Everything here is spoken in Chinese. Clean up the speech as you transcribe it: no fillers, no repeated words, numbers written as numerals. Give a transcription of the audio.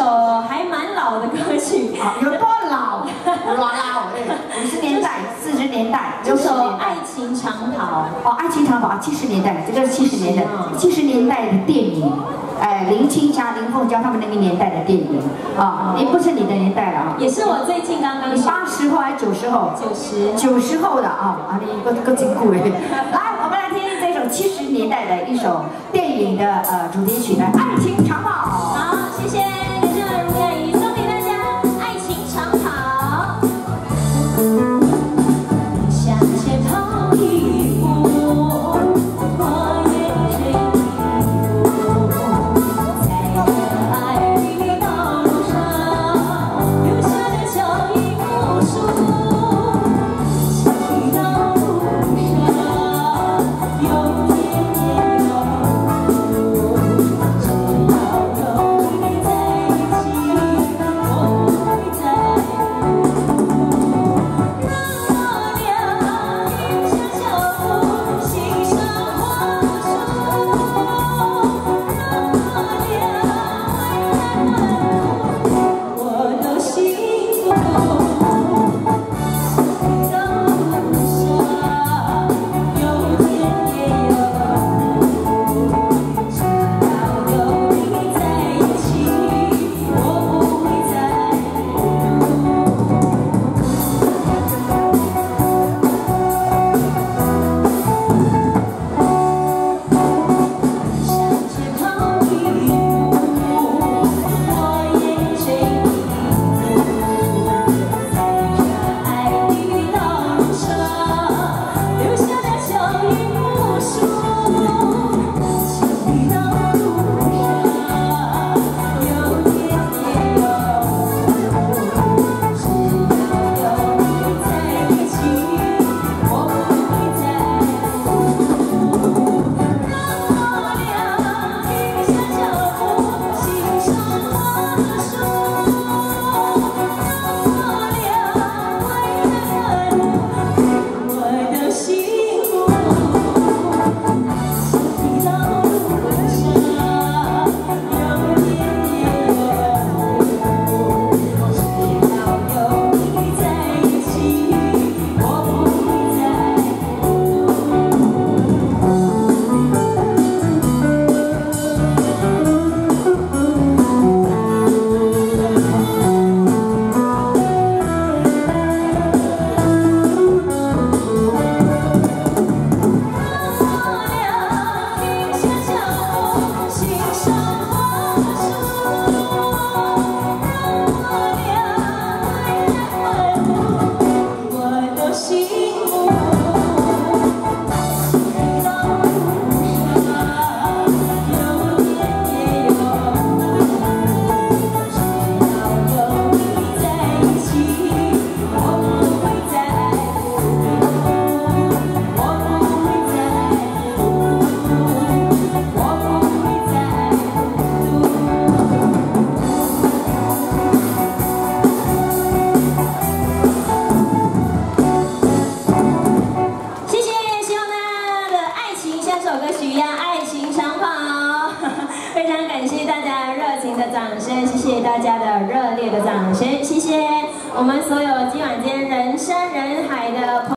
首还蛮老的歌曲， 有多老？老，50年代、40年代、 这首 60年 《爱情长跑》 哦，《爱情长跑》70年代，这个是70年代，70年代的电影，林青霞、林凤娇他们那个年代的电影啊，也不是你的年代了啊， 也是我最近刚刚你80后还是90后？90后的啊，你个真酷哎！来，我们来听这首70年代的一首电影的主题曲的《爱情长跑》。 好，谢谢刘秀如阿姨送给大家《爱情长跑》。向前跑一步，我也追一步，在这爱的道路上留下的脚印无数。情到路上有甜也有苦，只要有你在一起，我不会再哭。让我俩停下脚步，欣赏花树。让我俩为爱漫步，我都幸福。情到路上有甜也有苦，只要有你在一起，我不会再哭。向前跑一步，我也追一步，在这爱的道路上留下的脚印无数。情到路上有甜也有苦，只要有你在一起，我不会再哭。让我俩停下脚步，欣赏花树。让我俩为爱漫步，我都幸福。情到路上有甜也有苦，只要有你在一起，我不会再让我俩停下脚步，欣赏花树。让我俩为爱漫步，我都幸福。情到路上有甜也有苦，只要有你在一起，我不会再哭。我不会再哭，我不会再谢谢，希望大家的爱情像这首歌曲一样，爱情长跑。非常感谢大家热情的掌声，谢谢大家的热烈的掌声，谢谢我们所有今晚间人山人海的朋友。